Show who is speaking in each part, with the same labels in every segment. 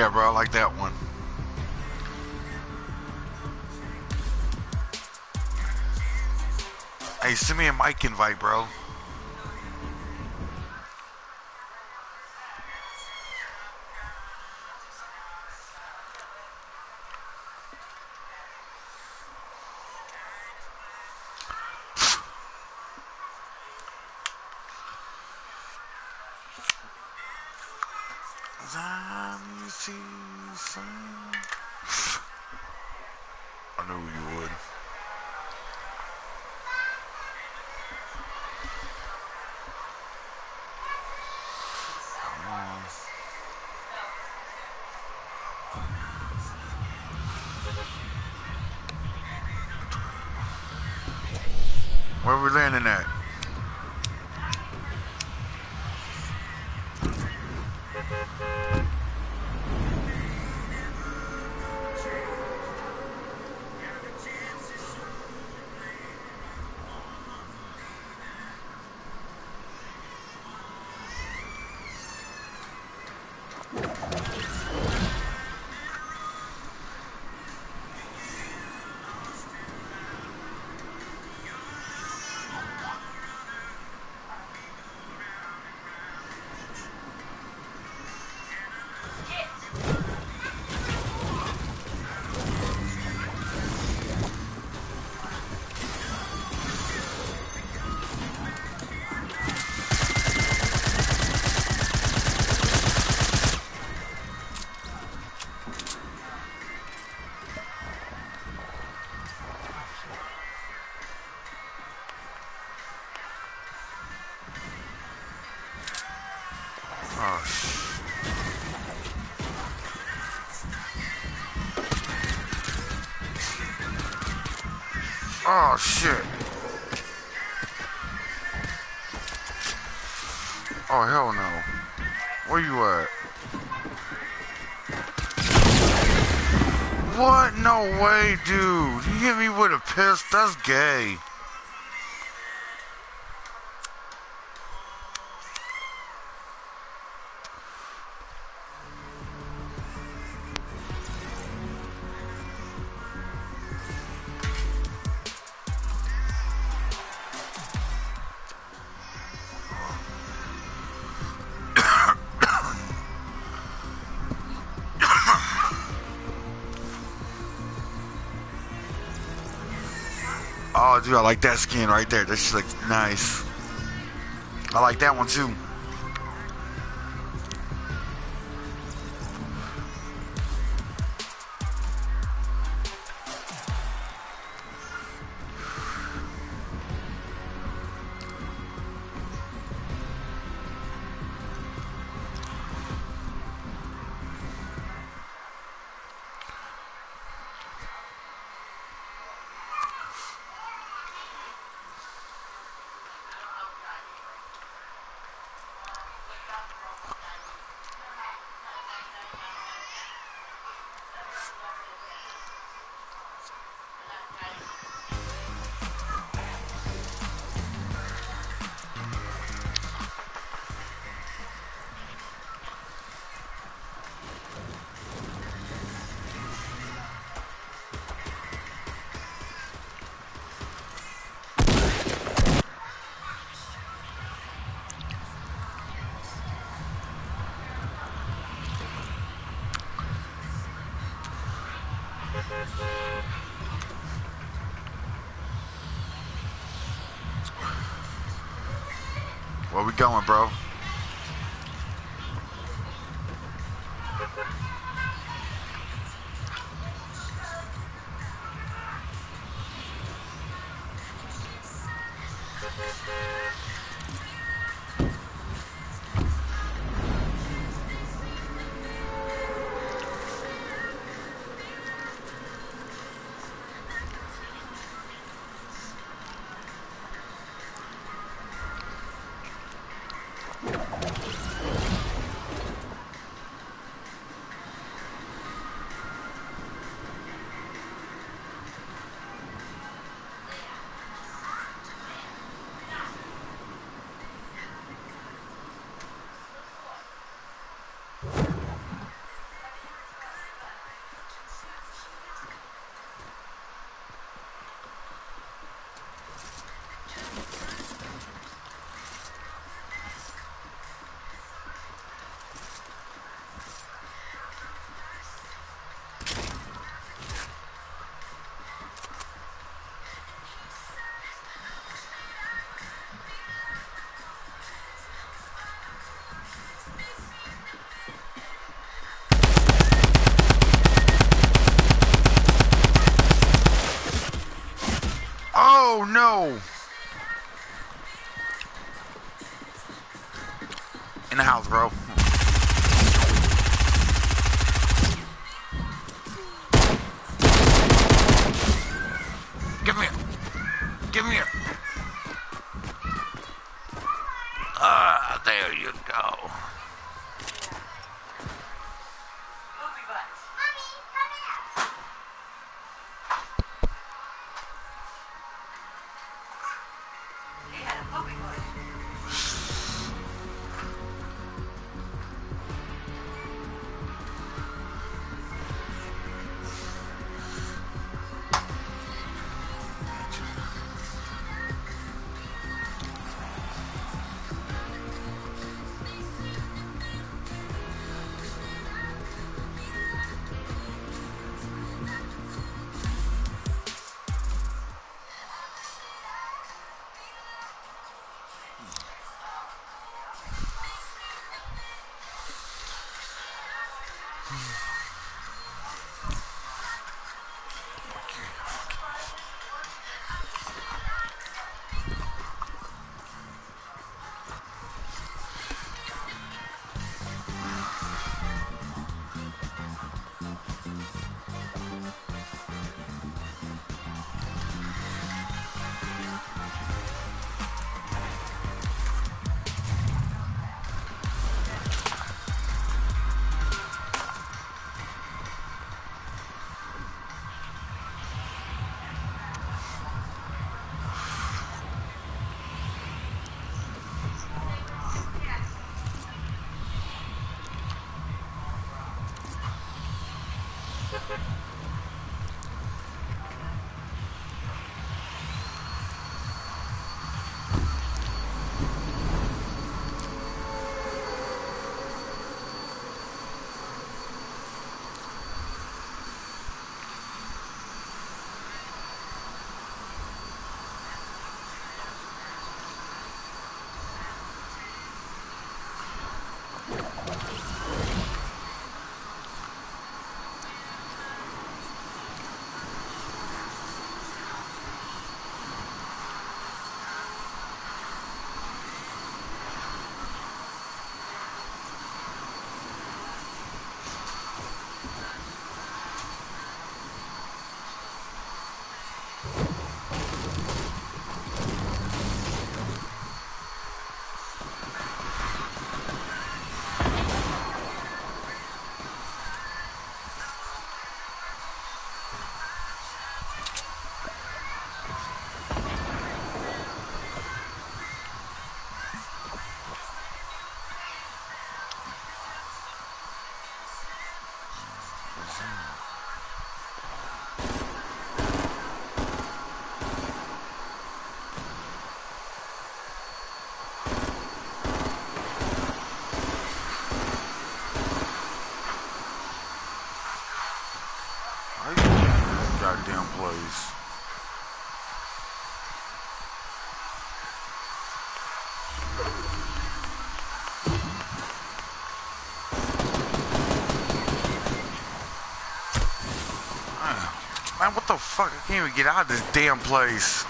Speaker 1: Yeah, bro, I like that one. Hey, send me a mic invite, bro. I knew you would. Where we landing at? Oh shit. Oh hell no. Where you at? What? No way, dude. You hit me with a pistol? That's gay. Oh, dude, I like that skin right there. That shit looks nice. I like that one too. Where we going, bro? Oh no! In the house, bro. Give me here. Give me here. There you go. Goddamn place. Man, what the fuck? I can't even get out of this damn place.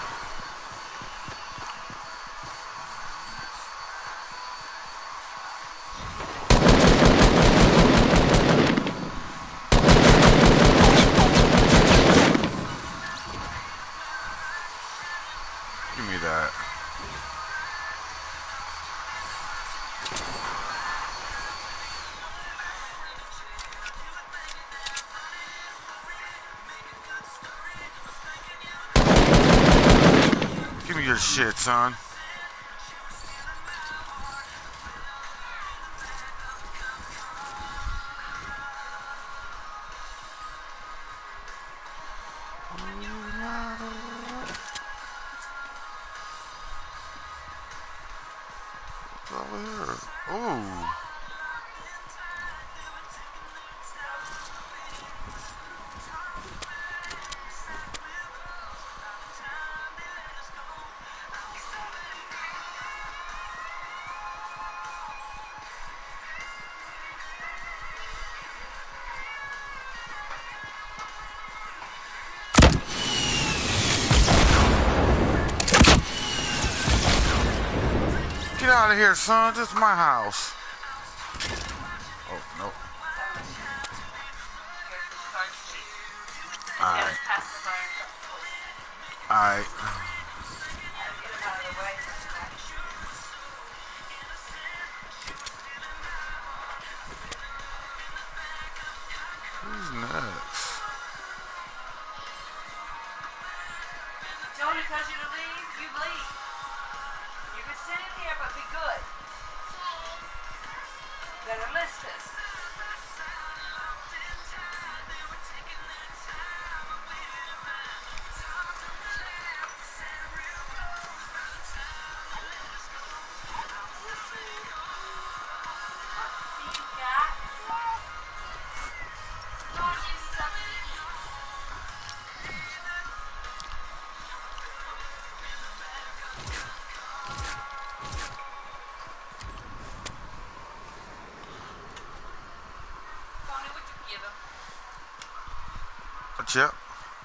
Speaker 1: Give me that. Give me your shit, son. Over here. Ooh. out of here, son. This is my house. Oh, no. Alright. Alright. Who's next?
Speaker 2: Tony tells you to leave, you leave. You can sit in here, but be good. Better listen.
Speaker 1: Yep.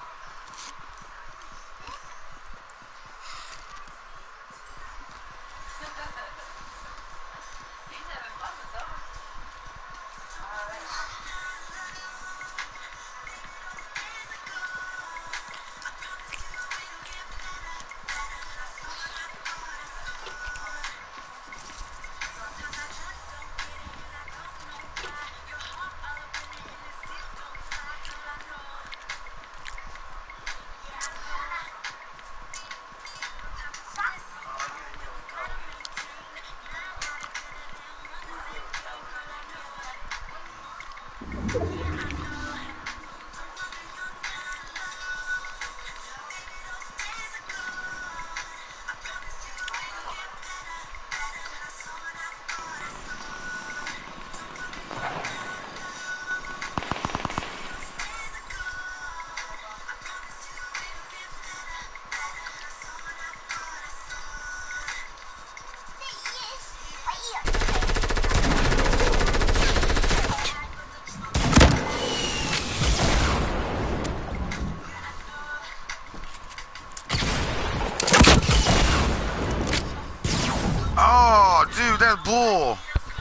Speaker 1: Oh, dude, that's bull.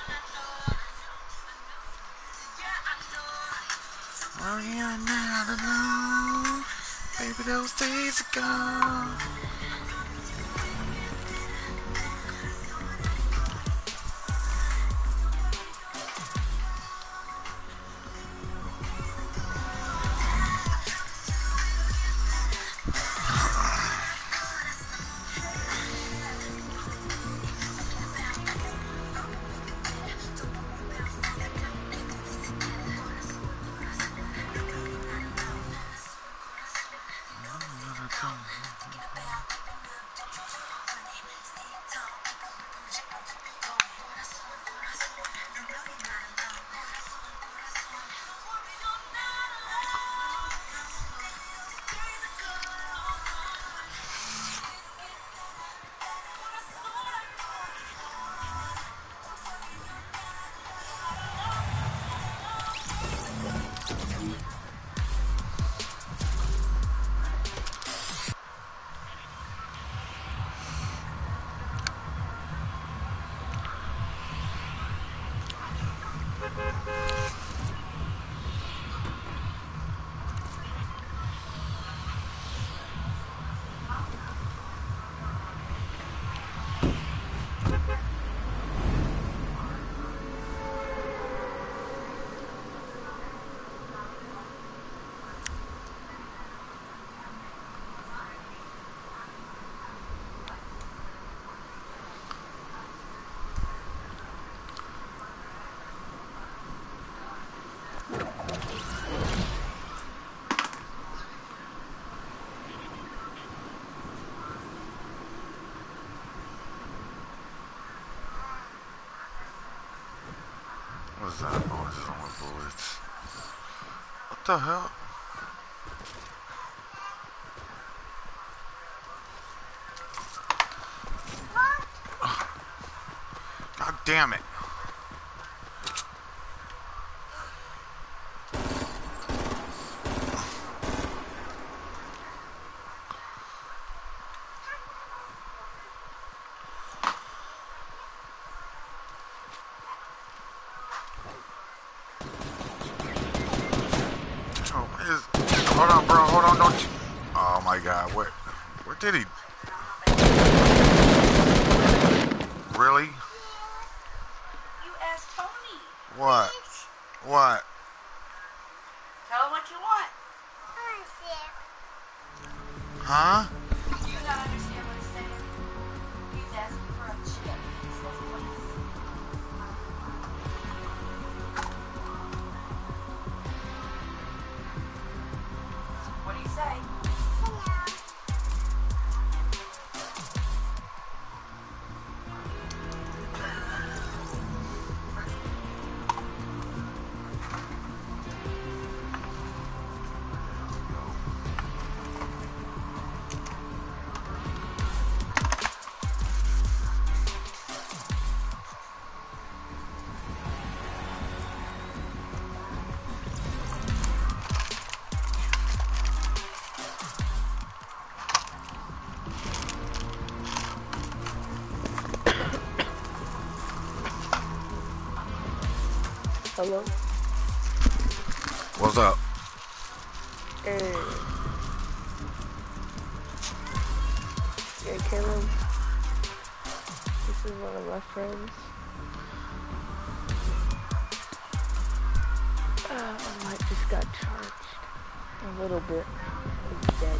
Speaker 1: Oh, yeah, now, baby, those days are gone. What's that? Oh, it's on my bullets. What the hell? God damn it. on, don't you? Oh my God, where did he? Really?
Speaker 2: You asked Tony.
Speaker 1: What? What?
Speaker 2: Tell him what you want.
Speaker 1: Huh?
Speaker 2: Do you not understand what he's saying? He's asking for a chip. He says please. What do you say?
Speaker 3: Hello?
Speaker 1: What's up?
Speaker 3: Hey. Yeah, Caleb. This is one of my friends. My light just got charged. A little bit. He's dead.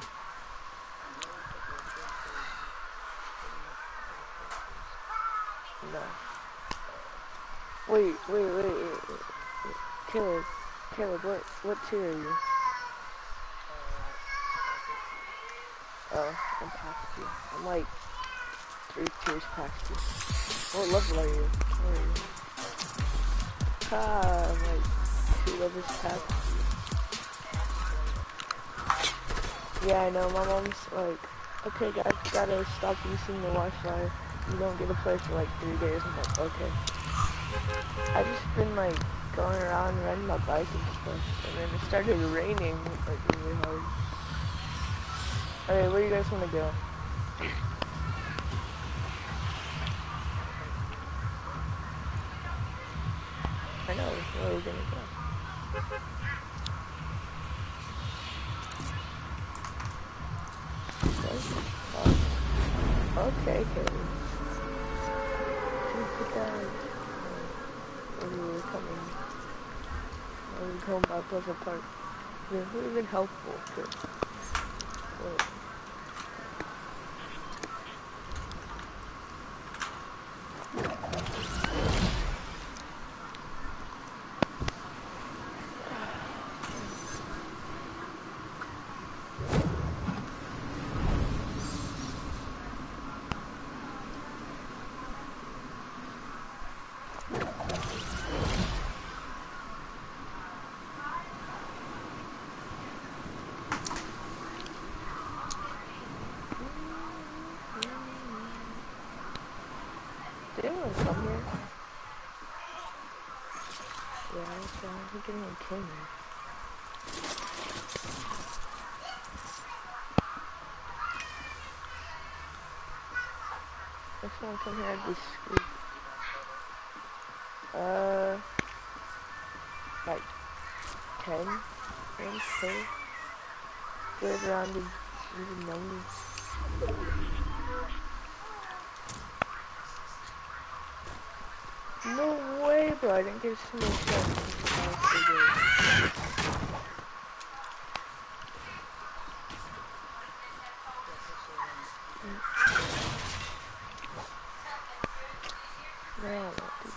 Speaker 3: No. Wait. Caleb, what tier are you? Oh, I'm past you. I'm like 3 tiers past you. What level are you? Where are you? I'm like 2 levels past you. Yeah, I know, my mom's like, okay guys, you gotta stop using the Wi-Fi. You don't get to play for like 3 days. I'm like, okay. I've just been like going around riding my bike and stuff, and then it started raining like really hard. Okay, where do you guys want to go? I know, where are we gonna go? Okay, okay. Good guys. Where are we coming? We're going by Pleasant Park. Yeah, who even helpful? Wait. Did anyone come here? Yeah, that's right. I think anyone came here. If someone come here, I'd be screwed. Like 10 and 2. Good around even numbers. No way, bro. I didn't get a single shot. No, I won't do this.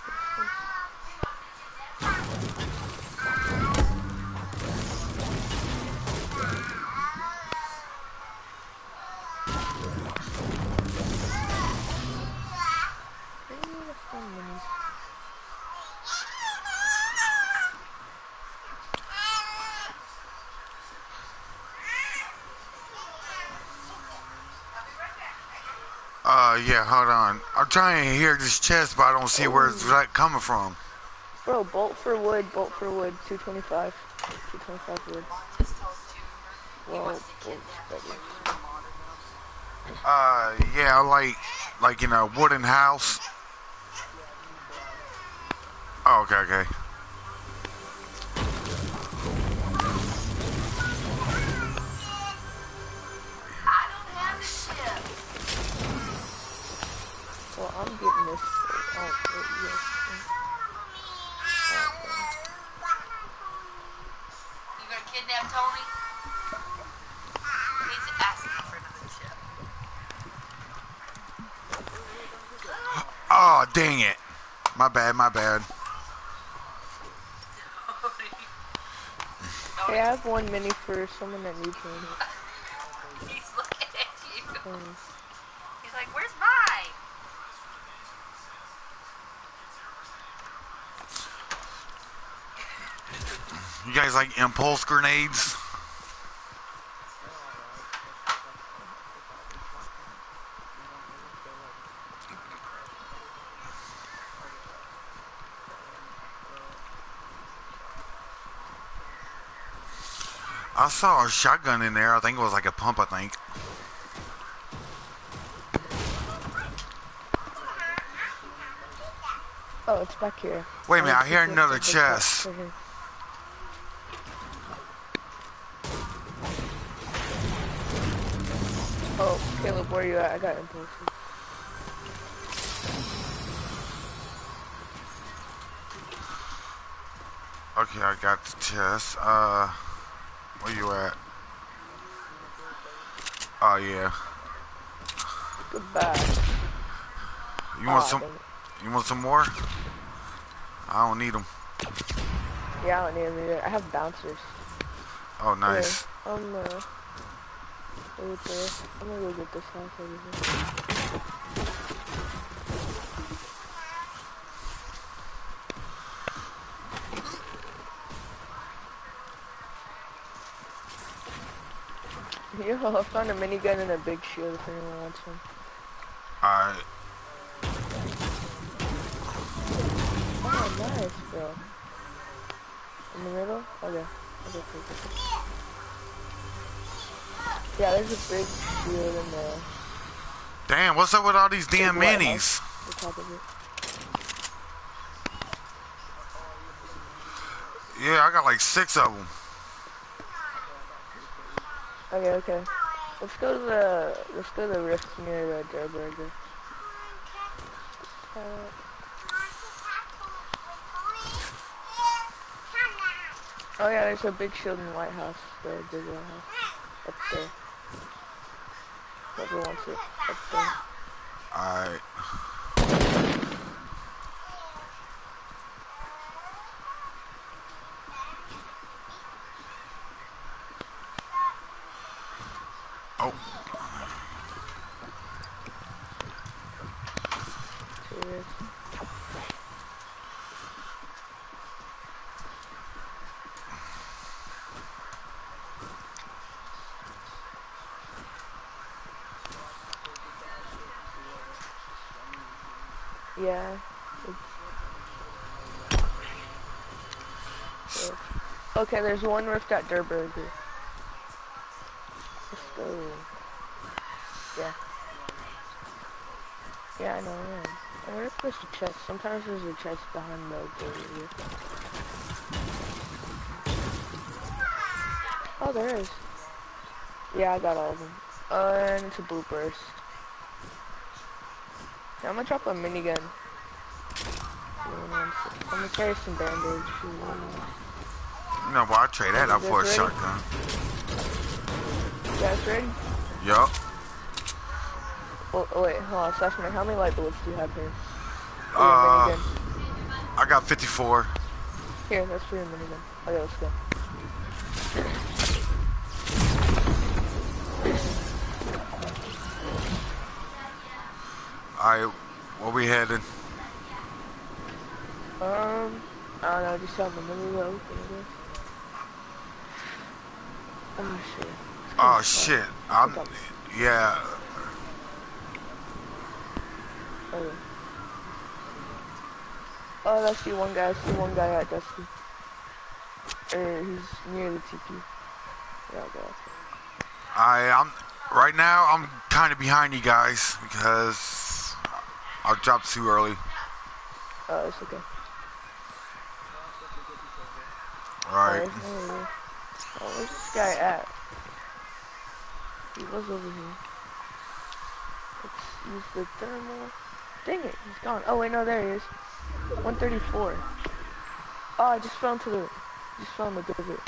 Speaker 1: Yeah, hold on. I'm trying to hear this chest, but I don't see where it's coming from.
Speaker 3: Bro, bolt for wood, 225. 225 wood. Well, bolt's better.
Speaker 1: Yeah, like in a wooden house. Oh, okay, okay. Aw, dang it. My bad, my bad.
Speaker 3: Hey, I have one mini for someone that needs one.
Speaker 2: He's looking at you.
Speaker 3: Um,
Speaker 2: He's like, where's mine?
Speaker 1: You guys like impulse grenades? I saw a shotgun in there. I think it was like a pump, I think.
Speaker 3: oh, it's back here.
Speaker 1: Wait a minute, I
Speaker 3: picked
Speaker 1: hear
Speaker 3: it up
Speaker 1: another
Speaker 3: from the
Speaker 1: chest.
Speaker 3: top. Right here. Oh, Caleb, where you at? I got impulses.
Speaker 1: Okay, I got the chest. Where you at? Oh, yeah.
Speaker 3: Goodbye.
Speaker 1: You want
Speaker 3: Aw,
Speaker 1: some?
Speaker 3: dang it.
Speaker 1: You want some more? I don't need them.
Speaker 3: Yeah, I don't need them either. I have bouncers.
Speaker 1: Oh, nice.
Speaker 3: Here, right there. I'm gonna go get this house over here. Yo, I found a minigun and a big shield if anyone wants one.
Speaker 1: Alright.
Speaker 3: Oh, nice, bro. In the middle? Okay. Okay, cool. Yeah, there's a big shield in the
Speaker 1: Damn, what's up with all these damn
Speaker 3: White
Speaker 1: minis?
Speaker 3: the top of it.
Speaker 1: Yeah, I got like 6 of them.
Speaker 3: Okay. Let's go to the rift near the Joe Burger. Oh yeah, there's a big shield in the White House, the big White House. Up there. Whoever wants it. Up there.
Speaker 1: Alright. Oh.
Speaker 3: Cheers. Yeah. Okay, there's one rift at Durburger. Let's go. Yeah. Yeah, I know. I wonder if there's a chest. Sometimes there's a chest behind the door. Oh, there is. Yeah, I got all of them. And it's a blue burst. Yeah, I'm gonna drop a minigun. I'm gonna carry some bandage.
Speaker 1: No, but I'll trade that up for a
Speaker 3: ready?
Speaker 1: shotgun.
Speaker 3: You guys ready?
Speaker 1: Yup.
Speaker 3: Oh, wait, hold on, Sashman, how many light bullets do you have here? For your
Speaker 1: I got 54.
Speaker 3: minigun. Here, that's for your minigun. Okay, let's go.
Speaker 1: Alright, where we headed?
Speaker 3: I don't know, just have the middle open, I guess. Oh, shit.
Speaker 1: Oh, shit. Yeah.
Speaker 3: Okay. Oh, I see one guy. I see one guy at Dusty. He's near the TP. Yeah, I'll go after.
Speaker 1: Right now, I'm kind of behind you guys because I dropped too early.
Speaker 3: Oh, it's okay.
Speaker 1: Alright.
Speaker 3: Oh, where's this guy at? He was over here. Let's use the thermal. Dang it, he's gone. Oh wait, no, there he is. 134. Oh, I just fell into the divot.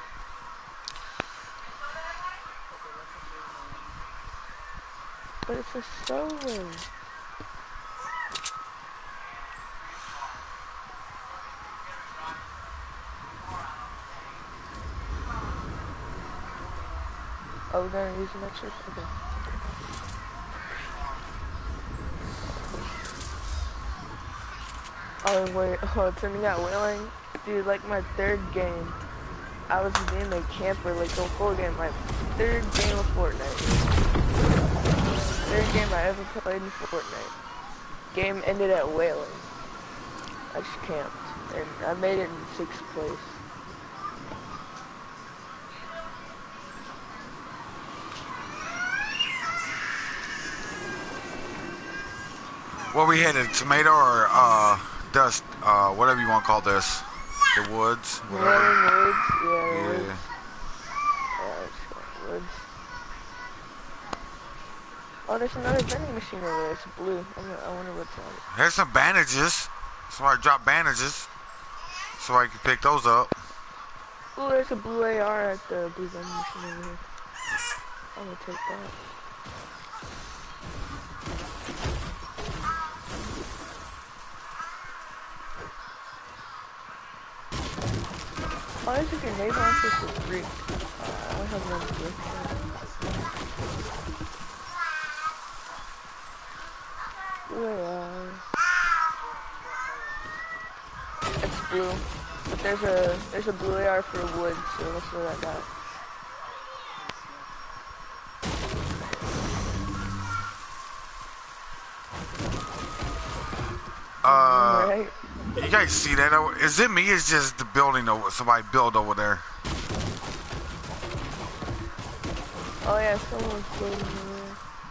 Speaker 3: But it's a solo. Oh, we're gonna use the next shift? Okay. Oh, wait. Oh, turning out Wailing? Dude, like my third game. I was in the camper, like the whole game. My third game of Fortnite. Third game I ever played in Fortnite. Game ended at Wailing. I just camped. And I made it in 6th place.
Speaker 1: Where we headed? Tomato or dust? Whatever you want to call this. The woods. Whatever.
Speaker 3: Wailing Woods? Yeah, the
Speaker 1: Yeah.
Speaker 3: woods. Yeah, let's go woods. Oh, there's another vending machine over there. It's blue. I wonder what's on it.
Speaker 1: Here's some bandages. Somebody dropped bandages. So I can pick those up.
Speaker 3: Ooh, there's a blue AR at the blue vending machine over here. I'm gonna take that. Oh, there's a grenade launcher for free. I don't have one for blue AR. It's blue. But there's a blue AR for wood, so that's what I got. Right.
Speaker 1: You guys see that? Is it me? It's just the building over. Somebody built over there.
Speaker 3: Oh yeah, someone's building over there.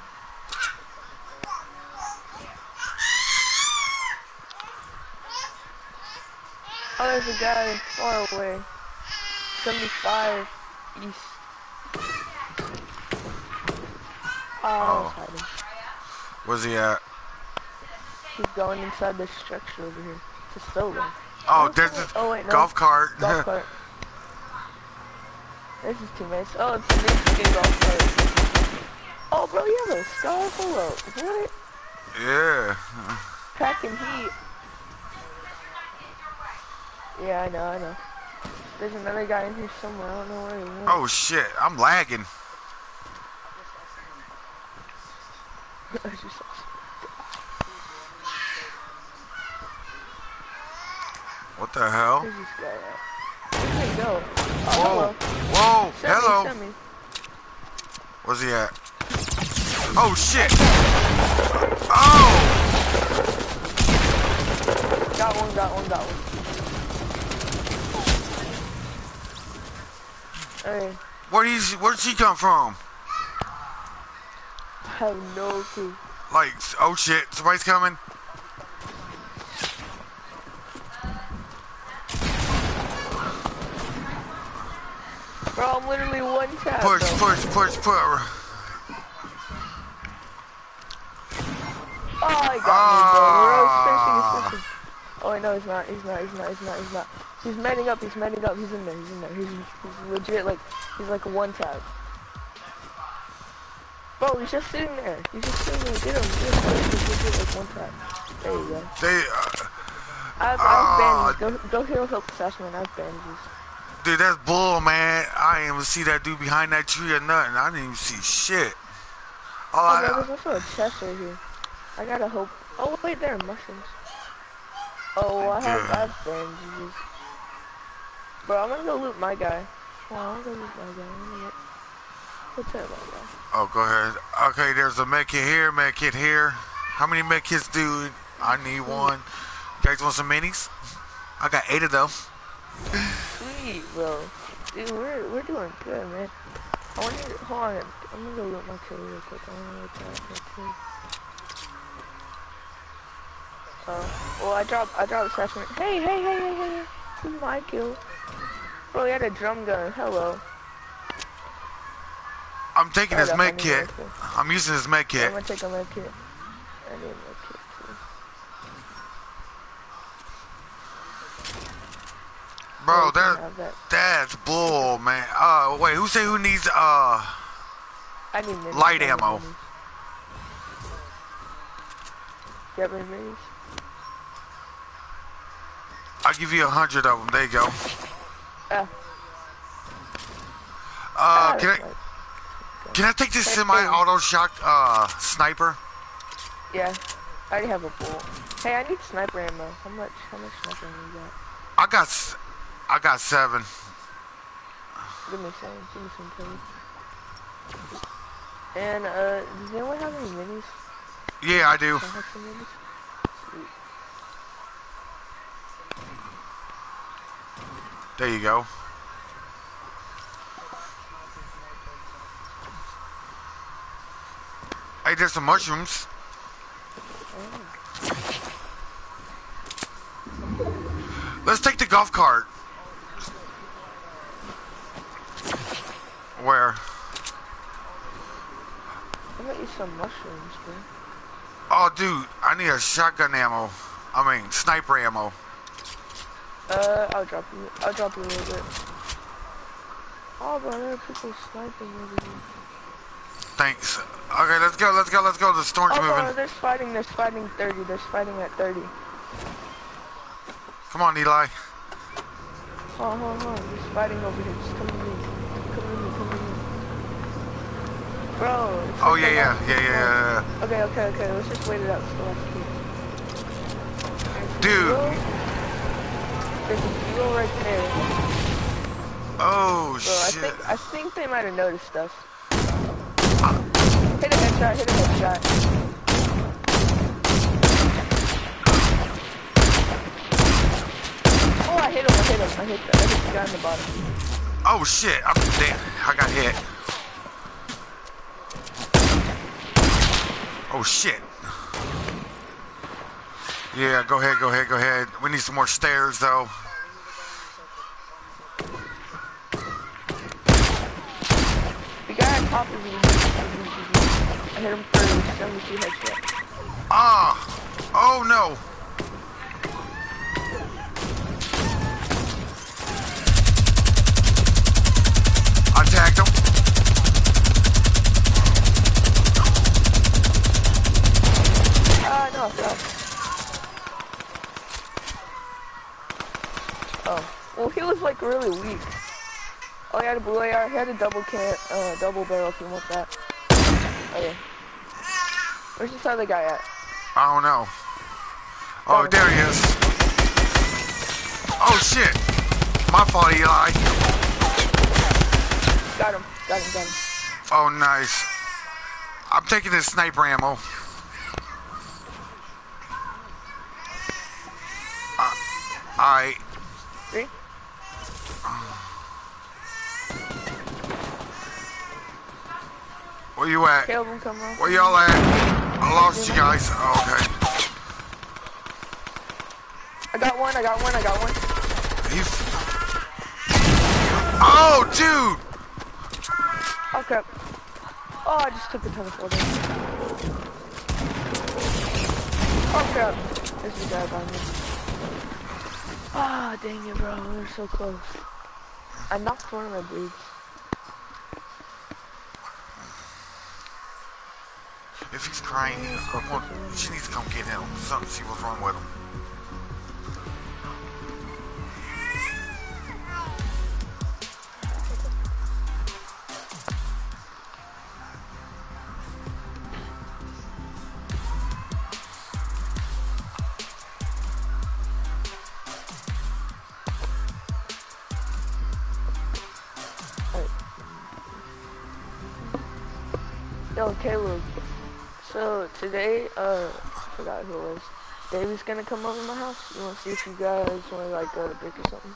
Speaker 3: Oh, there's a guy far away. 75 east.
Speaker 1: Oh.
Speaker 3: Inside him.
Speaker 1: Where's he at?
Speaker 3: He's going inside this structure over here. It's a solo.
Speaker 1: Oh, there's this
Speaker 3: wait, no.
Speaker 1: golf cart.
Speaker 3: Golf cart. There's his teammates. Oh, it's a new skin golf cart. Oh, bro, you have a scar full of what?
Speaker 1: Yeah.
Speaker 3: Packing heat. Yeah, I know. There's another guy in here somewhere. I don't know where he went.
Speaker 1: Oh shit, I'm lagging. What the hell?
Speaker 3: Where's this guy at? Where'd he go? Oh,
Speaker 1: Whoa,
Speaker 3: hello.
Speaker 1: hello.
Speaker 3: Send me.
Speaker 1: Where's he at? Oh shit! Oh!
Speaker 3: Got one. Hey,
Speaker 1: Where'd she come from?
Speaker 3: I have no clue.
Speaker 1: Like, oh shit, somebody's coming.
Speaker 3: Bro, I'm literally one tap.
Speaker 1: Push.
Speaker 3: Oh, he got me, bro. Fishing. Oh, wait, no, he's not. He's manning up. He's in there. He's legit, like, he's like a one tap. Bro, he's just sitting there. Get him. He's legit like one tap. There you go. I've bandages. Go heal help assassin. I've bandages.
Speaker 1: Dude, that's bull, man. I didn't even see that dude behind that tree or nothing. I didn't even see shit.
Speaker 3: There's also a chest right here. I gotta hope. Oh, wait, there are mushrooms. Oh, I have bandages. Bro, I'm gonna go loot my guy. I'm gonna loot my guy. What's that, my guy?
Speaker 1: Oh, go ahead. Okay, there's a med kit here. How many med kits do I need? One. You guys want some minis? I got 8 of them.
Speaker 3: Sweet, bro. Dude, we're doing good, man. Hold on. I'm gonna go loot my kill real quick. I wanna look at my kill. Well, I dropped assessment. Hey. This is my kill. Bro, he had a drum gun. Hello.
Speaker 1: I'm taking his med kit. I'm using his med kit.
Speaker 3: I'm gonna take a med kit. I need a med kit too.
Speaker 1: Bro, that's bull, man. Wait, who needs
Speaker 3: I need minis.
Speaker 1: light ammo?
Speaker 3: You have any minis?
Speaker 1: I'll give you 100 of them. There you go. Can I? Can I take this
Speaker 3: Hey,
Speaker 1: semi-auto shot sniper?
Speaker 3: Yeah, I already have a bullet. Hey, I need sniper ammo. How much sniper ammo you got?
Speaker 1: I got 7.
Speaker 3: Give me some, please. And, does anyone have any minis?
Speaker 1: Yeah, I do.
Speaker 3: Can I have some minis? Sweet.
Speaker 1: There you go. Hey, there's some mushrooms. Let's take the golf cart. Where?
Speaker 3: I got you some mushrooms, bro.
Speaker 1: Oh, dude, I need a shotgun ammo. I mean, sniper ammo.
Speaker 3: I'll drop you a little bit. Oh, bro, there are people sniping over here.
Speaker 1: Thanks. Okay, let's go. The storm's
Speaker 3: Oh,
Speaker 1: moving.
Speaker 3: bro, there's fighting 30. There's fighting at 30.
Speaker 1: Come on, Eli.
Speaker 3: Hold on. There's fighting over here. Just come to me. Come to me. Bro. It's
Speaker 1: Oh,
Speaker 3: like the
Speaker 1: yeah.
Speaker 3: last one. Okay. Let's just wait it out. It's the last two.
Speaker 1: Dude.
Speaker 3: There's a duo right there.
Speaker 1: Oh,
Speaker 3: Bro,
Speaker 1: shit.
Speaker 3: I think they might have noticed us. Hit a headshot. Oh, I hit him. I hit the guy in the bottom.
Speaker 1: Oh, shit. Damn, I got hit. Oh, shit. Yeah, go ahead. We need some more stairs, though.
Speaker 3: The guy at top is I hit him for 72 headshot.
Speaker 1: Oh, no. I tagged him.
Speaker 3: No, I fell. Oh. Well, he was like really weak. Oh, he had a blue AR. He had a double barrel if you want that. Okay. Where's this other guy at?
Speaker 1: I don't know. Oh, there he is. Oh, shit. My fault, Eli.
Speaker 3: Got him.
Speaker 1: Oh, nice. I'm taking this sniper ammo. Alright.
Speaker 3: See?
Speaker 1: Where you at?
Speaker 3: Caleb, come on.
Speaker 1: Where y'all at? I lost you guys. Oh, okay.
Speaker 3: I got one.
Speaker 1: He's... Oh, dude!
Speaker 3: Oh, crap. Oh, I just took a ton of fall damage. Oh, crap. There's a guy behind me. Ah, dang it, bro. We're so close. I knocked one of my dudes.
Speaker 1: If he's crying, she needs to come get him. Something, see what's wrong with him.
Speaker 3: Yo, Caleb. So today, I forgot who it was. Davy's gonna come over to my house. You wanna see if you guys wanna like go to break or something?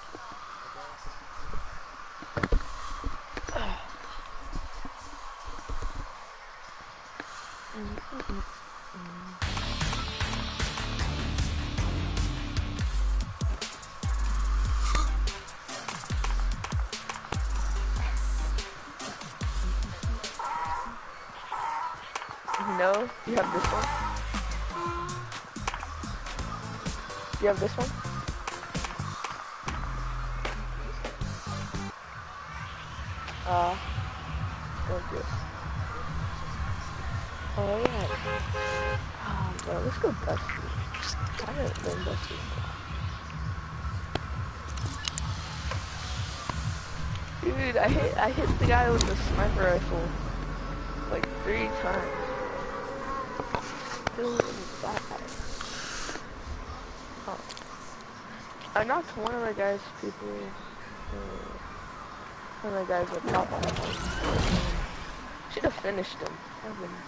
Speaker 3: No? You have this one? You have this one? Don't do it. Oh yeah. Oh bro, let's go Dusty. I haven't been Dusty in a while. Dude, I hit the guy with the sniper rifle like 3 times. Still didn't die. Huh. I knocked one of the guy's people. One of the guys that top on him. Should have finished him. That'd been...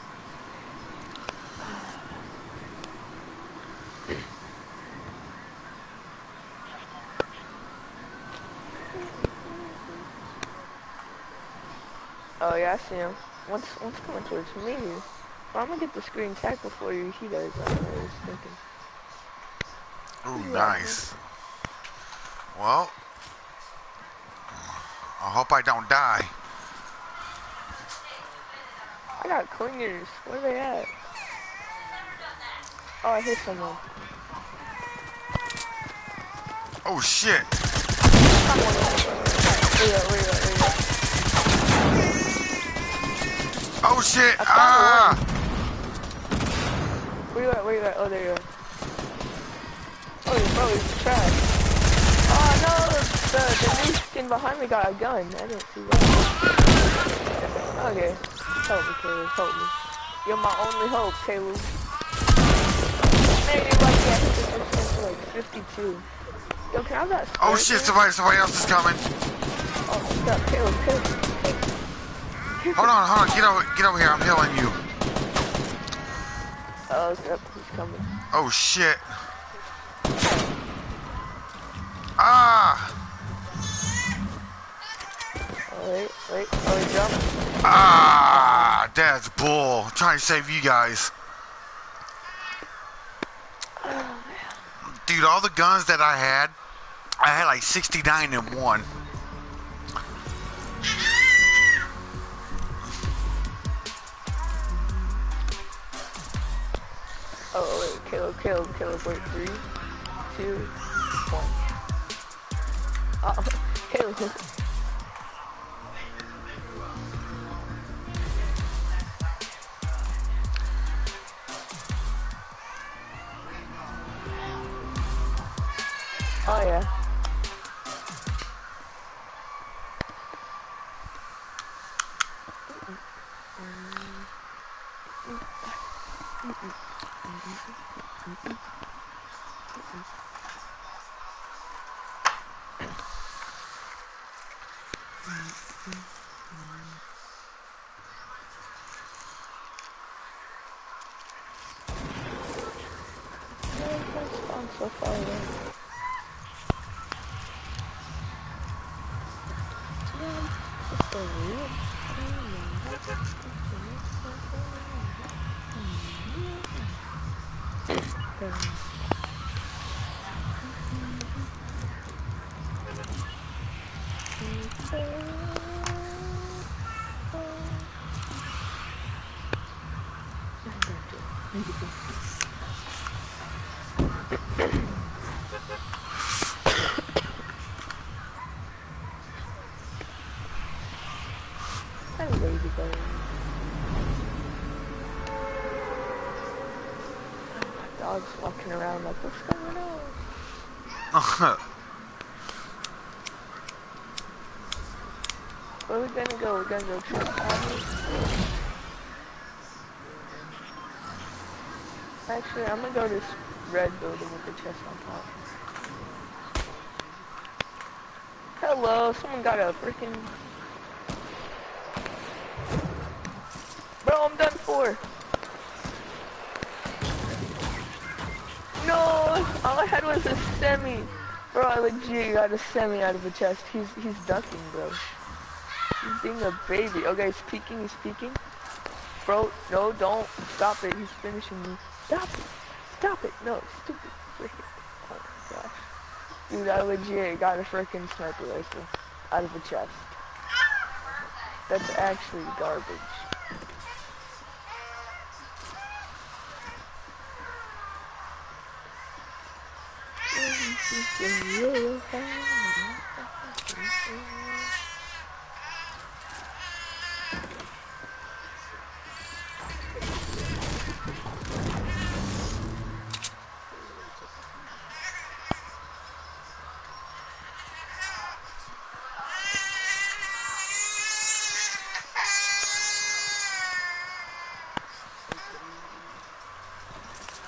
Speaker 3: Oh yeah, I see him. One's coming towards me. Well, I'm gonna get the screen tag before he does. That's what I was thinking.
Speaker 1: Ooh, nice. Well, I hope I don't die.
Speaker 3: I got clingers. Where are they at? Oh, I hit someone.
Speaker 1: Oh shit!
Speaker 3: Where you at?
Speaker 1: Oh shit!
Speaker 3: I
Speaker 1: Ah!
Speaker 3: Where you at? Oh, there you are. Oh, bro, he's trash. Oh no, the new skin behind me got a gun. I didn't see that. Okay, help me, Caleb. Help me. You're my only hope, Caleb. Man, you're lucky I hit this distance for like 52. Yo, can I have that?
Speaker 1: Oh shit! Somebody else is coming.
Speaker 3: Oh, stop, Caleb.
Speaker 1: Hold on. Get over here. I'm healing you.
Speaker 3: Oh, yep, he's coming.
Speaker 1: Oh shit! Ah!
Speaker 3: Oh, wait. Oh, he jumped.
Speaker 1: Ah! That's bull. I'm trying to save you guys. Dude, all the guns that I had like 69 in one.
Speaker 3: Oh, wait, Caleb, wait, 3, 2, 1. Caleb. Oh, yeah. I'm so far away. It's so weird. I'm lazy boy. My dog's walking around like, what's going on? Where are we gonna go? We're gonna go Trump Avenue? Actually, I'm gonna go to this red building with the chest on top. Hello, someone got a freaking... Bro, I'm done for. No, all I had was a semi. Bro, I legit got a semi out of a chest. He's ducking, bro. He's being a baby. Okay, he's peeking. Bro, no, don't. Stop it. He's finishing me. Stop it. No, stupid freaking. Oh my gosh. Dude, I legit got a freaking sniper rifle out of a chest. That's actually garbage.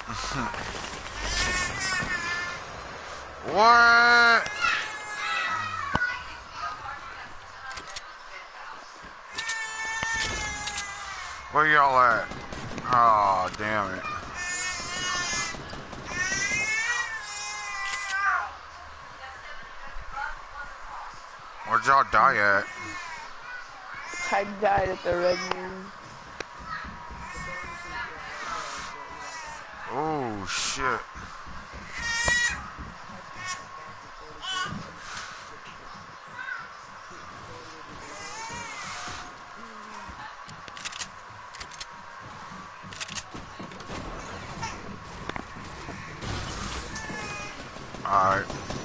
Speaker 1: What? Where y'all at? Oh, damn it. Where'd y'all die at?
Speaker 3: I died at the red moon.
Speaker 1: Oh, shit. Alright.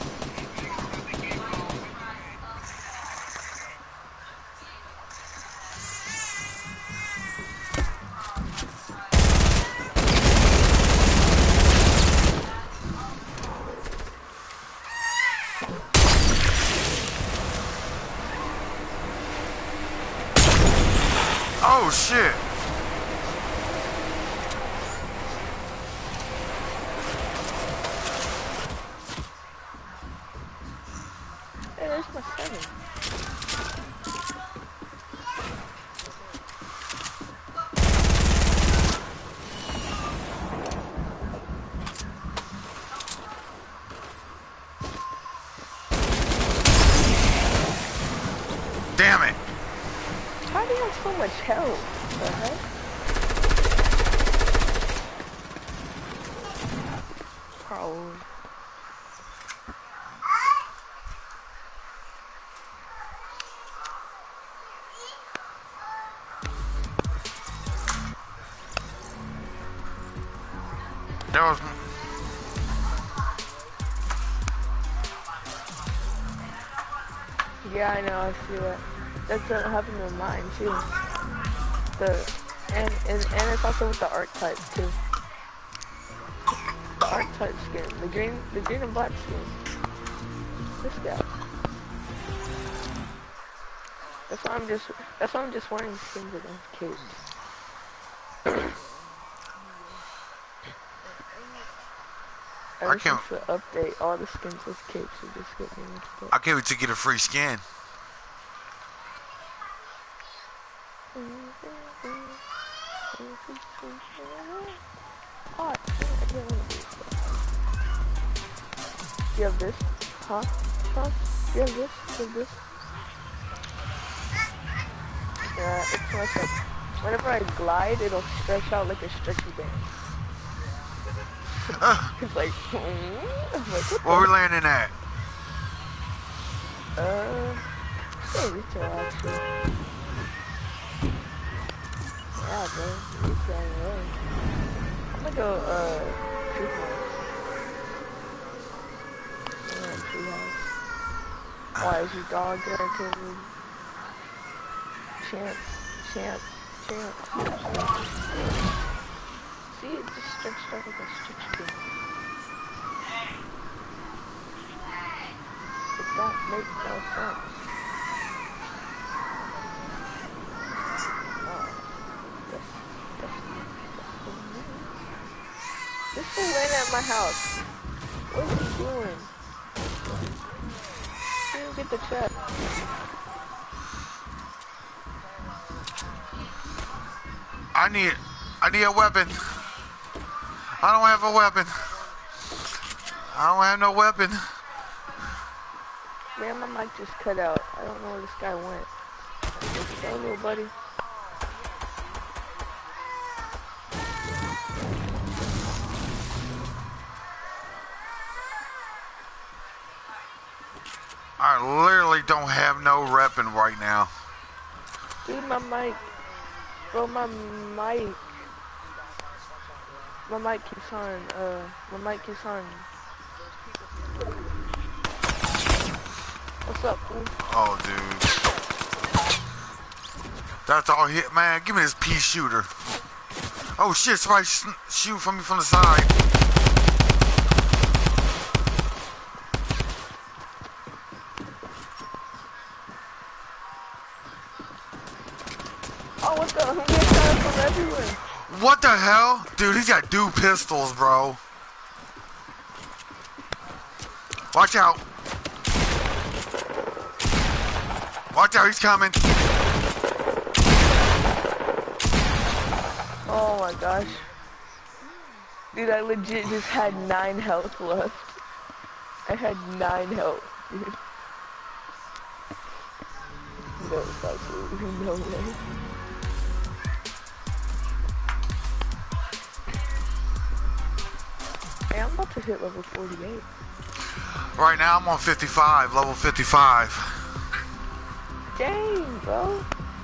Speaker 1: Oh, shit.
Speaker 3: Hey, there's my 7.
Speaker 1: Damn it.
Speaker 3: How do you have so much health? The heck? Probably.
Speaker 1: That was...
Speaker 3: Yeah, I know, I see that. That's what happened to mine too. And it's also with the archetype too. The archetype skin. The green and black skin. This guy. That's why I'm just wearing skins against capes. Ever
Speaker 1: can't-
Speaker 3: since the update, all the skins with capes are just getting mixed up.
Speaker 1: I can't wait to get a free skin.
Speaker 3: Oh, I can't do this. You have this? Huh? Huh? You have this? You have this? Yeah, it's messed up. Whenever I glide, it'll stretch out like a stretchy band. It's like, I'm like,
Speaker 1: Where we landing at?
Speaker 3: Hey, retail actually. Yeah, bro, retail away. I'm gonna go, treehouse. Yeah, treehouse. Why is your dog there? Chance. See, it just stretched out like a stretch band. It don't make no sense. This fool ran at my house. What is he doing? He didn't get the check.
Speaker 1: I need a weapon. I don't have a weapon. I don't have no weapon.
Speaker 3: Man, my mic just cut out. I don't know where this guy went. Hey, little buddy.
Speaker 1: I literally don't have no weapon right now.
Speaker 3: Dude, my mic. Bro, my mic keeps on, my mic keeps on. What's up, fool?
Speaker 1: Oh, dude. That's all hit, man. Give me this pea shooter. Oh, shit. Somebody shoot from me from the side.
Speaker 3: Oh, what the? I'm getting shot from everywhere.
Speaker 1: What the hell? Dude, he's got dual pistols, bro. Watch out. Watch out, he's coming.
Speaker 3: Oh my gosh. Dude, I legit just had 9 health left. I had 9 health, dude. There's absolutely no way. Hey, I'm about to hit level 48.
Speaker 1: Right now I'm on 55, level 55.
Speaker 3: Dang, bro.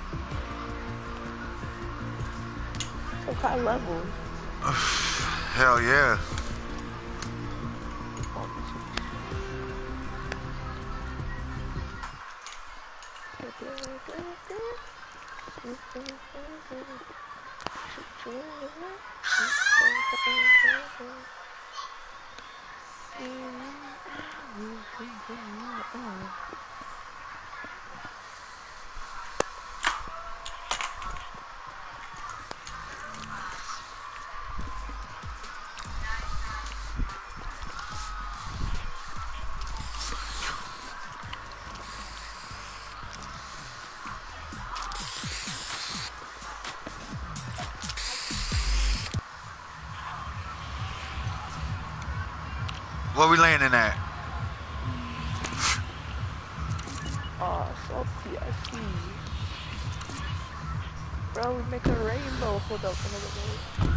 Speaker 3: So high level.
Speaker 1: Hell yeah. Where we landing at?
Speaker 3: Oh, salty, I see. Bro, we make a rainbow. Hold up, another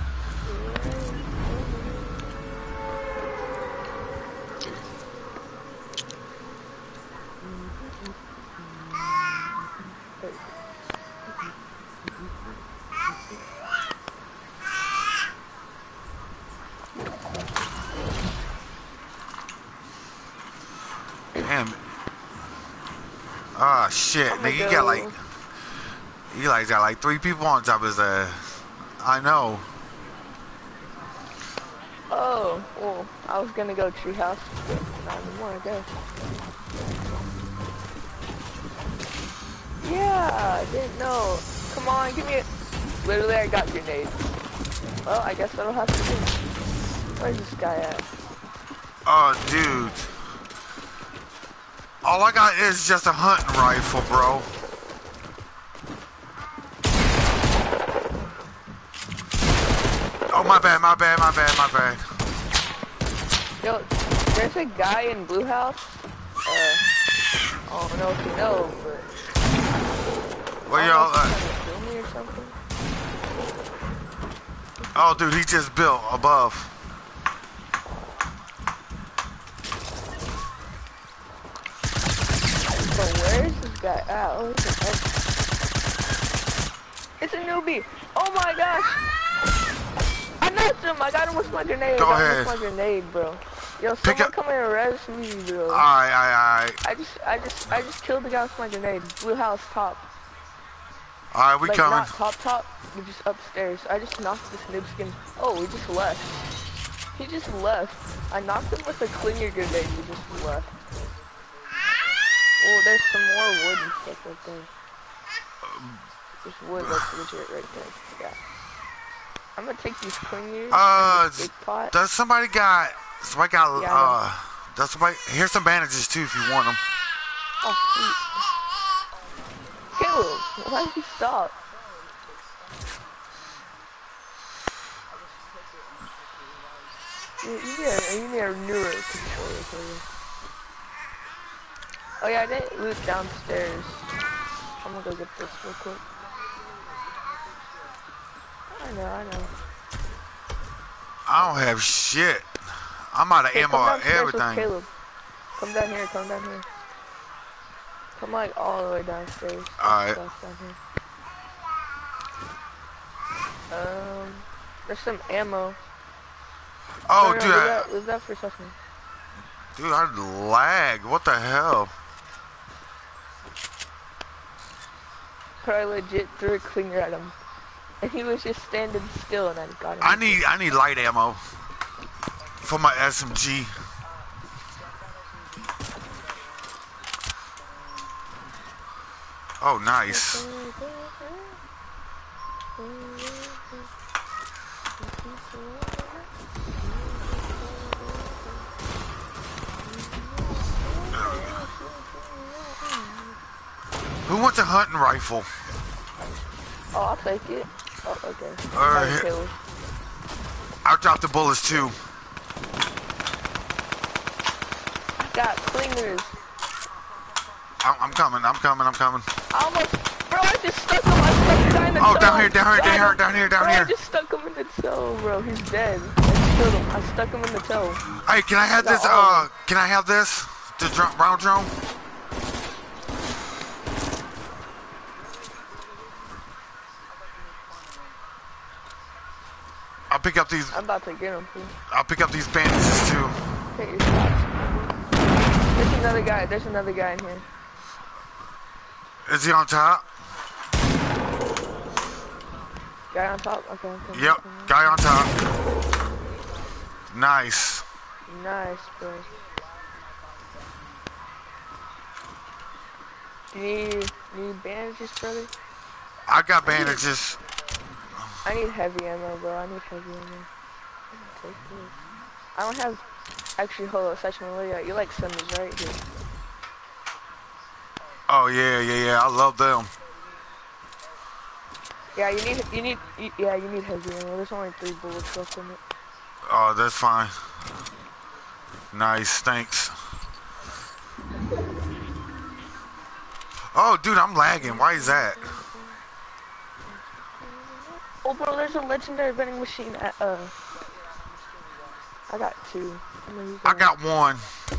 Speaker 1: Damn. Ah, shit. Nigga, you got like... You like got like 3 people on top of his ass. I know.
Speaker 3: Oh, well, I was gonna go treehouse, but not anymore, I guess. Yeah, I didn't know. Come on, give me it. Literally, I got grenades. Well, I guess that'll have to do. Where's this guy at?
Speaker 1: Oh, dude. All I got is just a hunting rifle, bro. Oh, my bad, my bad, my bad, my bad.
Speaker 3: Yo, there's a guy in Blue House. I don't know if you know, but...
Speaker 1: Where y'all at?
Speaker 3: Kill me or something?
Speaker 1: Oh, dude, he just built above.
Speaker 3: But where is this guy at? Oh, it's a newbie! Oh my gosh! I knocked him! I got him with my grenade!
Speaker 1: Go
Speaker 3: I got
Speaker 1: ahead.
Speaker 3: him with my grenade, bro. Yo,
Speaker 1: Pick
Speaker 3: someone
Speaker 1: up-
Speaker 3: come here and res me, bro.
Speaker 1: Alright.
Speaker 3: I just killed the guy with my grenade. Blue House top.
Speaker 1: Alright, we
Speaker 3: Like,
Speaker 1: coming.
Speaker 3: not top, but just upstairs. I just knocked this noob skin. Oh, he just left. He just left. I knocked him with a clinger grenade, he just left. Oh, there's some more wood and stuff right there. There's wood that's legit right there. Yeah. I'm gonna take these clingers and this big pot.
Speaker 1: Does somebody got,
Speaker 3: Yeah,
Speaker 1: does somebody, here's some bandages too if you want them.
Speaker 3: Oh, sweet. Caleb, why did you stop? You need a newer controller for you. Oh yeah, I didn't loot downstairs. I'm gonna go get this real quick. I know.
Speaker 1: I don't have shit. I'm out of
Speaker 3: Hey,
Speaker 1: ammo
Speaker 3: come
Speaker 1: on
Speaker 3: downstairs with
Speaker 1: everything.
Speaker 3: Caleb. Come down here. Come like all the way downstairs.
Speaker 1: Alright.
Speaker 3: Down here. There's some ammo.
Speaker 1: Oh,
Speaker 3: No,
Speaker 1: dude,
Speaker 3: leave that for a second.
Speaker 1: dude, I lagged. What the hell?
Speaker 3: Probably legit threw a clinger at him. And he was just standing still and I got him.
Speaker 1: I need light ammo for my SMG. Oh, nice. wants a hunting rifle?
Speaker 3: Oh, I'll take it. Oh, okay.
Speaker 1: Alright.
Speaker 3: Kills.
Speaker 1: I'll drop the bullets too.
Speaker 3: I got clingers.
Speaker 1: I'm coming.
Speaker 3: I almost, bro, I just stuck him. I stuck the guy in the toe.
Speaker 1: Oh, down here.
Speaker 3: Bro, I just stuck him in the toe, bro. He's dead. I killed him. I stuck him in the toe.
Speaker 1: Hey, can I have this? Can I have this? The round drone? I'll pick up these.
Speaker 3: I'm about to get him, please.
Speaker 1: I'll pick up these bandages too.
Speaker 3: Take your shots. There's another guy in here.
Speaker 1: Is he on top?
Speaker 3: Guy on top? Okay.
Speaker 1: Yep, guy on top. Nice.
Speaker 3: Nice, bro. Do you need bandages, brother?
Speaker 1: I got bandages.
Speaker 3: I need heavy ammo, bro. I need heavy ammo. I don't have... Actually, hold on, Session Malia. You like Simmons, right? Here.
Speaker 1: Oh, yeah. I love them.
Speaker 3: Yeah, you need heavy ammo. There's only 3 bullets left in it.
Speaker 1: Oh, that's fine. Nice, thanks. Oh, dude, I'm lagging. Why is that?
Speaker 3: Oh, bro, there's a legendary vending machine at, I got 2.
Speaker 1: I got 1.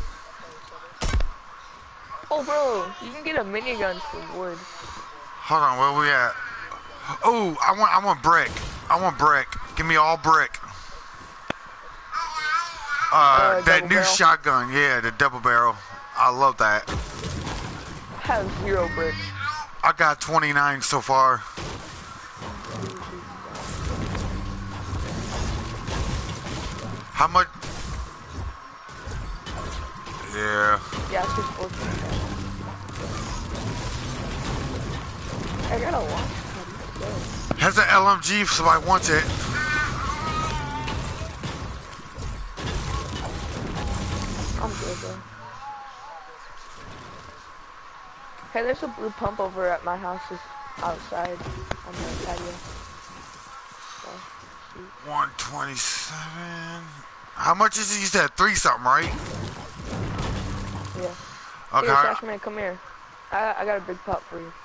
Speaker 3: Oh, bro, you can get a minigun for wood.
Speaker 1: Hold on, where we at? Oh, I want brick. Give me all brick. That new
Speaker 3: barrel?
Speaker 1: shotgun, yeah, the double barrel. I love that.
Speaker 3: I have 0 bricks.
Speaker 1: I got 29 so far. How much? Yeah.
Speaker 3: Yeah, it's just 14. I gotta watch it.
Speaker 1: Has an LMG if somebody wants it.
Speaker 3: I'm good, bro. Hey, there's a blue pump over at my house, just outside on the patio. Oh,
Speaker 1: 127. How much is it? You said 3 something, right?
Speaker 3: yeah.
Speaker 1: Okay.
Speaker 3: Here, Sashman, come here. I got a big pop for you.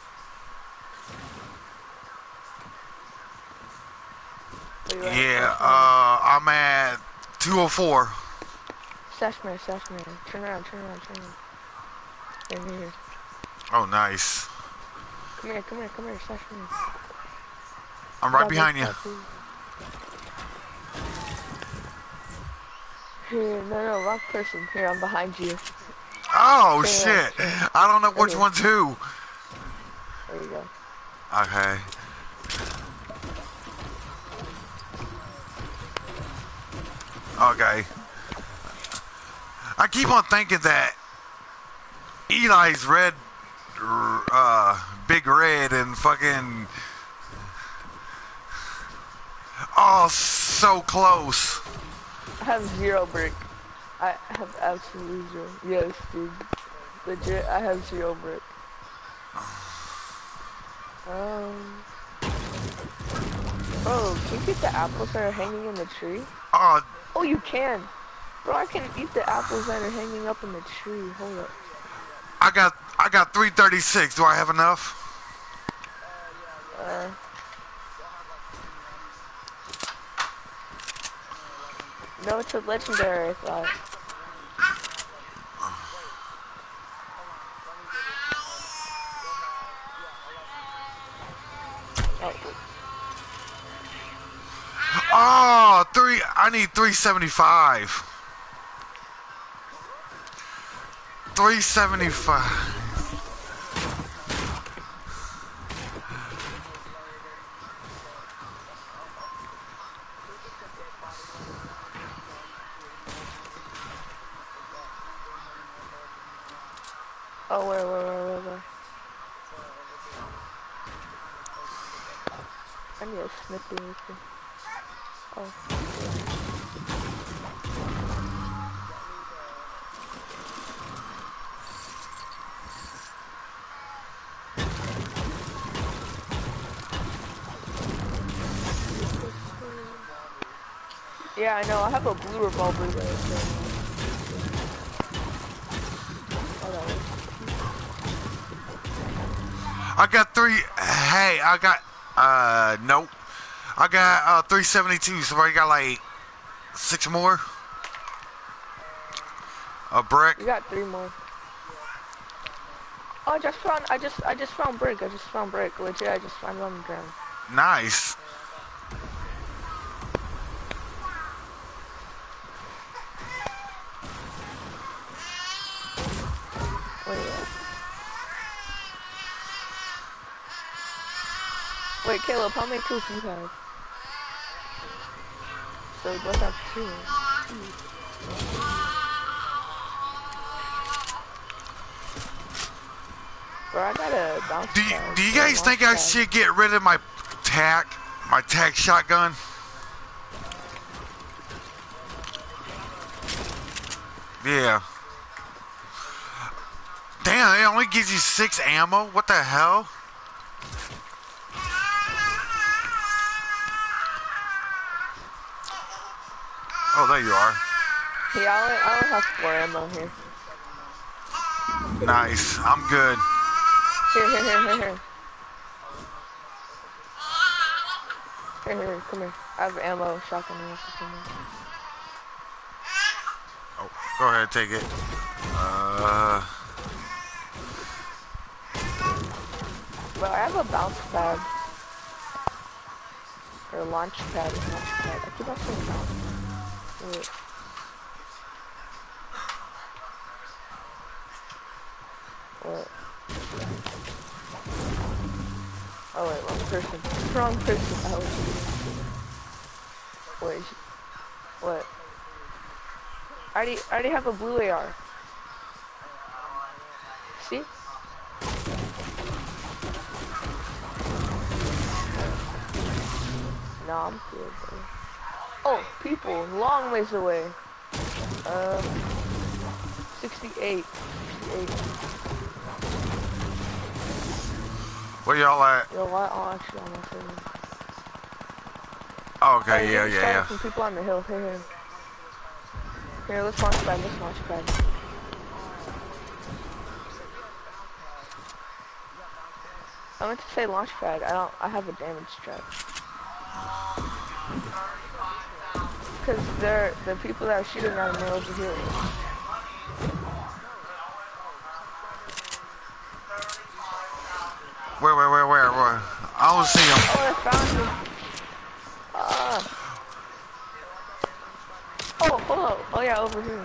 Speaker 3: Where you at?
Speaker 1: Yeah, I'm at 204.
Speaker 3: Sashman, turn around. Here.
Speaker 1: Oh, nice.
Speaker 3: Come here, Sashman.
Speaker 1: I'm right behind you.
Speaker 3: Here, no, wrong person. Here, I'm behind you.
Speaker 1: Oh,
Speaker 3: Here,
Speaker 1: shit. I don't know which one's who.
Speaker 3: There you go.
Speaker 1: Okay. Okay. I keep on thinking that Eli's red, big red and fucking, oh, so close.
Speaker 3: I have 0 brick. I have absolutely 0. Yes, dude. Legit, I have 0 brick. Bro, can you get the apples that are hanging in the tree? Oh, you can. Bro, I can eat the apples that are hanging up in the tree. Hold up.
Speaker 1: I got 336. Do I have enough?
Speaker 3: No, it's a legendary, I thought.
Speaker 1: Oh, I need 375. 375.
Speaker 3: Oh, where? I need a snippy or two. Oh. Yeah, I know. I have a blue revolver though. So. Hold on.
Speaker 1: I got three. Hey, I got. Nope. I got 372. So I got like 6 more. A brick.
Speaker 3: You got 3 more. Oh, I just found brick. I just found brick. Legit, I just found it on the ground.
Speaker 1: Nice.
Speaker 3: Wait, Caleb, how many kills do you have? So we both have 2. Bro, I got a bounce pad.
Speaker 1: Do you guys think I should get rid of my tac shotgun? Yeah. Damn, it only gives you 6 ammo? What the hell? Oh, there you are.
Speaker 3: Yeah, I only have 4 ammo here.
Speaker 1: Nice. I'm good.
Speaker 3: Here. Here, come here. I have ammo, shotgun ammo.
Speaker 1: Oh, go ahead, take it.
Speaker 3: Well, I have a bounce pad. Or launch pad. I keep on saying bounce. Wait. What? Oh wait, wrong person. Wrong person. Wait. What? I already have a blue AR. See? No, I'm good, bro. Oh, people, long ways away. 68.
Speaker 1: Where y'all at?
Speaker 3: Yo, what? Oh, actually, I'm not saying.
Speaker 1: Oh, okay, yeah.
Speaker 3: Some people on the hill. Here, let's launch pad. I meant to say launch pad. I have a damage trap. Because the people that are shooting at me over here.
Speaker 1: Where? I don't see him.
Speaker 3: Oh, I found him. Oh yeah, over here.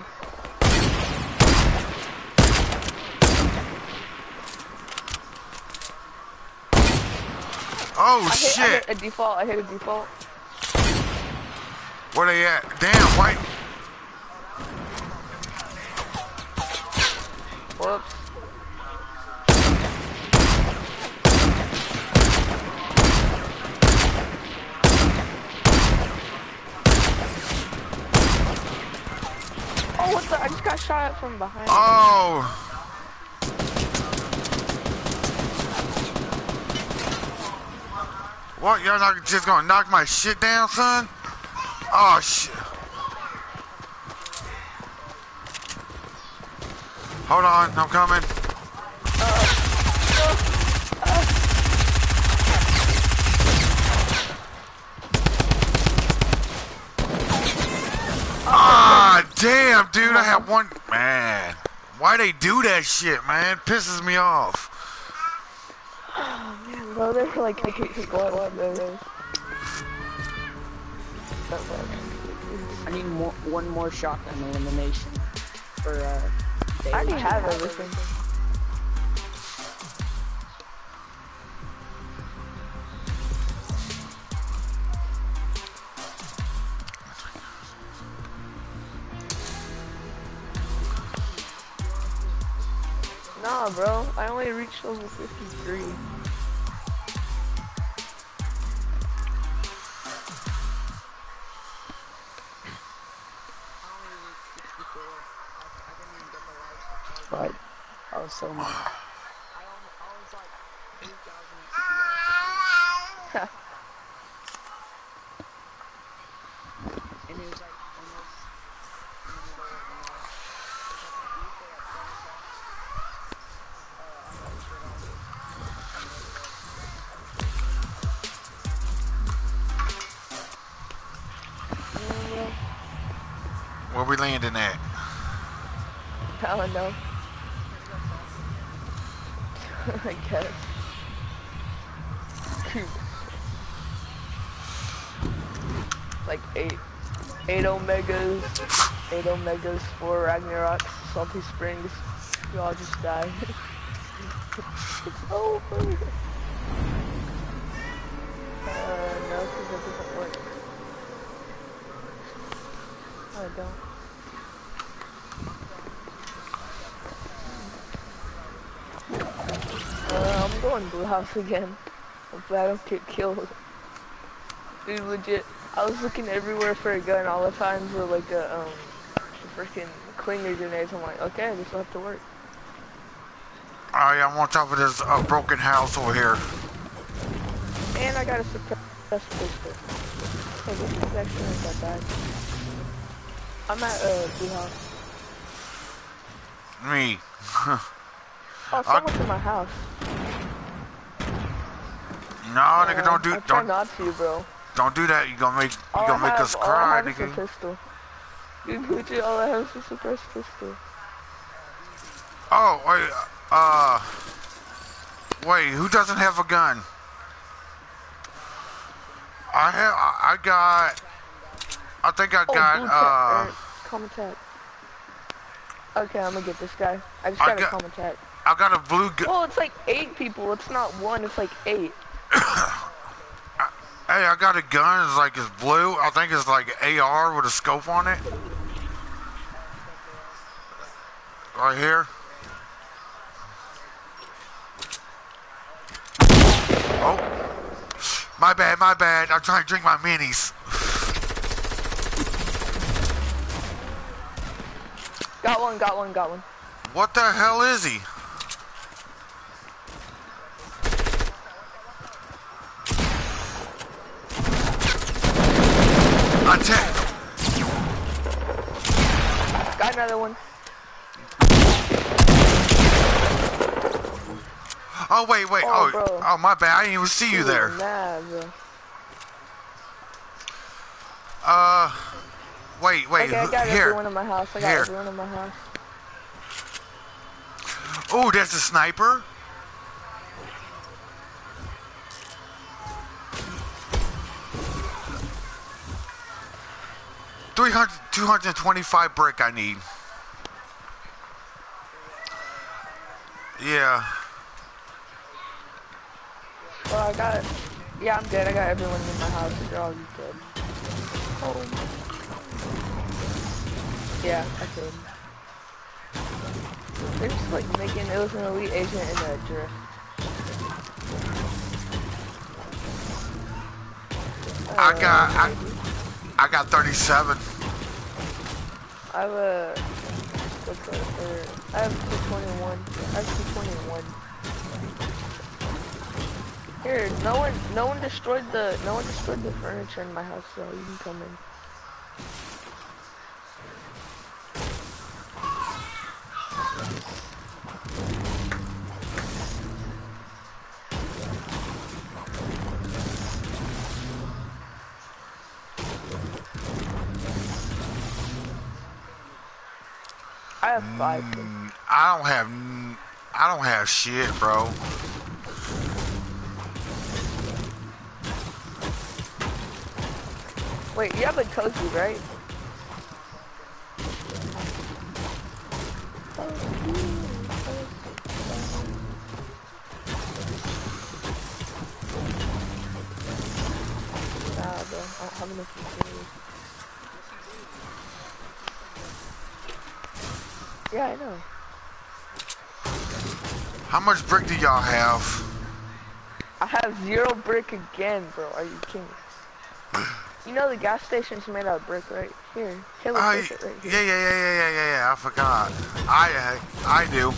Speaker 1: Oh, shit.
Speaker 3: I hit a default.
Speaker 1: Where they at? Damn, white.
Speaker 3: Whoops. Oh, what the? I just got shot at from behind.
Speaker 1: Oh. What? Y'all not just gonna knock my shit down, son? Oh, shit. Hold on, I'm coming. Ah, damn, dude, I have one. Man, why they do that shit, man? Pisses me off.
Speaker 3: Oh, man, bro, they're like, I can't take what, bro.
Speaker 4: I need one more shotgun elimination for
Speaker 3: I already have everything. Nah, bro, I only reached level 53.
Speaker 4: But I was so mad. And it was
Speaker 1: Where we landing at?
Speaker 3: I don't know. I guess. Like eight omegas, 8 omegas, 4 Ragnaroks, Salty Springs. You all just die. It's over. No, because that doesn't work. I don't. I'm going blue house again. Hopefully I don't get killed. Dude, legit, I was looking everywhere for a gun all the time for like a freaking clinger grenades. I'm like, okay, this will have to work.
Speaker 1: Alright, I'm on top of this broken house over here.
Speaker 3: And I got a suppressed pistol. Hey, this is actually not that bad. I'm at blue house.
Speaker 1: Me.
Speaker 3: Oh, someone's in my house.
Speaker 1: No, nigga, don't do.
Speaker 3: I try not to, bro.
Speaker 1: Don't do that. You gonna make us cry,
Speaker 3: all I have
Speaker 1: nigga.
Speaker 3: is a pistol. Dude, legit, all I have is a suppressed pistol.
Speaker 1: Oh wait, who doesn't have a gun? I think I got
Speaker 3: common tag. Okay, I'm gonna get this guy. I just got a common tag.
Speaker 1: I got a blue gun.
Speaker 3: Well, it's like 8 people. It's not 1. It's like 8.
Speaker 1: Hey, I got a gun. It's blue. I think it's like AR with a scope on it. Right here. Oh, my bad. I'm trying to drink my minis.
Speaker 3: Got one.
Speaker 1: What the hell is he? Attack!
Speaker 3: Got another one.
Speaker 1: Oh wait. Oh my bad. I didn't even see you there.
Speaker 3: Nah, bro.
Speaker 1: Wait.
Speaker 3: Okay, I got
Speaker 1: here.
Speaker 3: everyone in my house. Everyone in my house.
Speaker 1: Oh, there's a sniper. $225 brick I need. Yeah.
Speaker 3: Well, yeah, I'm good. I got everyone in my house. They're all good. Oh. Yeah, I could. They're just like making it was an elite agent in a drift.
Speaker 1: I got 37.
Speaker 3: I have I have 221. I have 221. Here, no one destroyed the furniture in my house, so you can come in. I have 5.
Speaker 1: I don't have shit, bro.
Speaker 3: Wait, you have a cozy, right? Nah, bro, I don't have enough materials. Yeah, I know.
Speaker 1: How much brick do y'all have?
Speaker 3: I have 0 brick again, bro. Are you kidding? You know the gas station's made out of brick, right? Here, Caleb, take it right here.
Speaker 1: Yeah. I forgot. I do.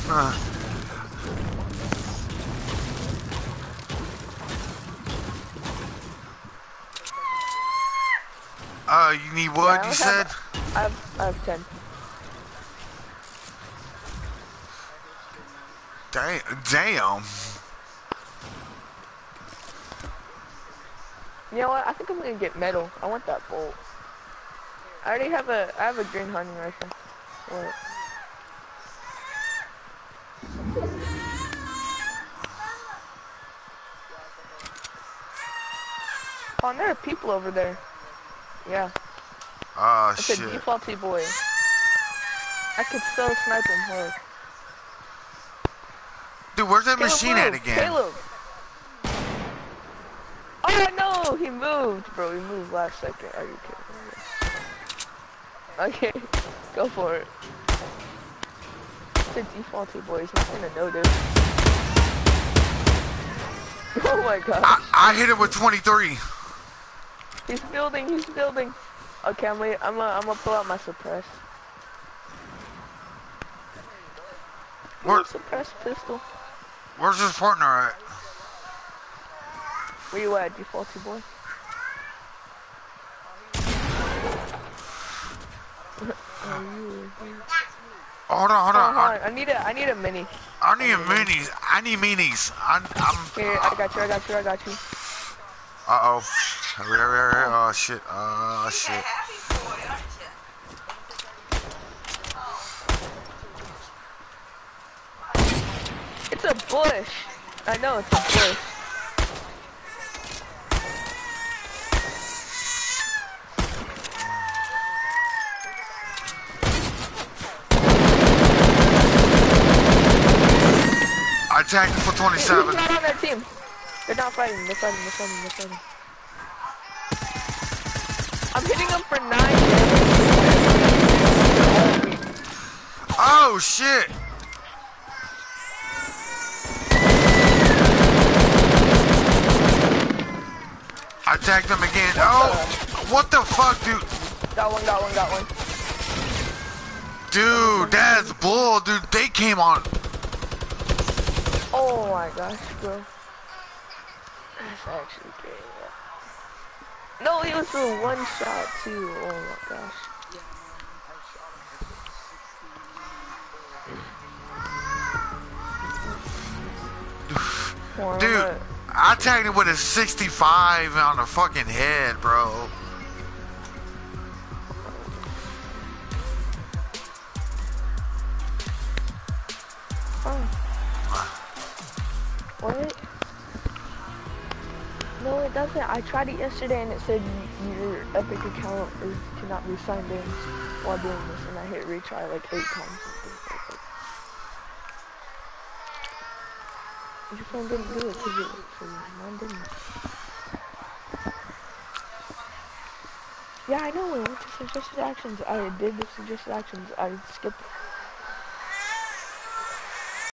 Speaker 1: You need wood?
Speaker 3: Yeah,
Speaker 1: you said?
Speaker 3: I have 10.
Speaker 1: Damn.
Speaker 3: You know what? I think I'm gonna get metal. I want that bolt. I already have I have a green hunting rifle. What? Oh, and there are people over there. Yeah,
Speaker 1: Oh
Speaker 3: it's a
Speaker 1: shit.
Speaker 3: defaulty boy. I could still snipe him hard.
Speaker 1: Dude, where's that
Speaker 3: Caleb,
Speaker 1: machine
Speaker 3: move.
Speaker 1: at again?
Speaker 3: Caleb! Oh no, he moved, bro. He moved last second. Are you kidding me? Okay, go for it. It's a defaulty boy. He's not gonna know this. Oh my gosh.
Speaker 1: I hit it with 23.
Speaker 3: He's building. He's building. Okay, I'm gonna pull out my suppress.
Speaker 1: Where,
Speaker 3: Suppress pistol.
Speaker 1: where's his partner at?
Speaker 3: Where you at, defaulty boy?
Speaker 1: Hold on, hold on.
Speaker 3: I need a mini.
Speaker 1: I need minis. I need minis. I'm.
Speaker 3: Here, I got you.
Speaker 1: Uh-oh. Oh, shit. Oh, shit.
Speaker 3: It's a bush. I know it's a bush.
Speaker 1: I tagged him for 27.
Speaker 3: He's not on their team. They're not fighting. They're fighting. I'm hitting them for 9 damage.
Speaker 1: Oh, shit. I tagged him again. Oh, what the fuck, dude?
Speaker 3: Got one.
Speaker 1: Dude, that's bull, dude. They came on.
Speaker 3: Oh my gosh, bro. That's actually great. No, he was a one shot too. Oh my gosh.
Speaker 1: Dude, I tagged him with a 65 on the fucking head, bro.
Speaker 3: What? No, it doesn't. I tried it yesterday and it said your Epic account cannot be signed in while doing this, and I hit retry like 8 times and things like that. Your phone didn't do it because mine didn't. Yeah, I know. I went to suggested actions. I did the suggested actions. I skipped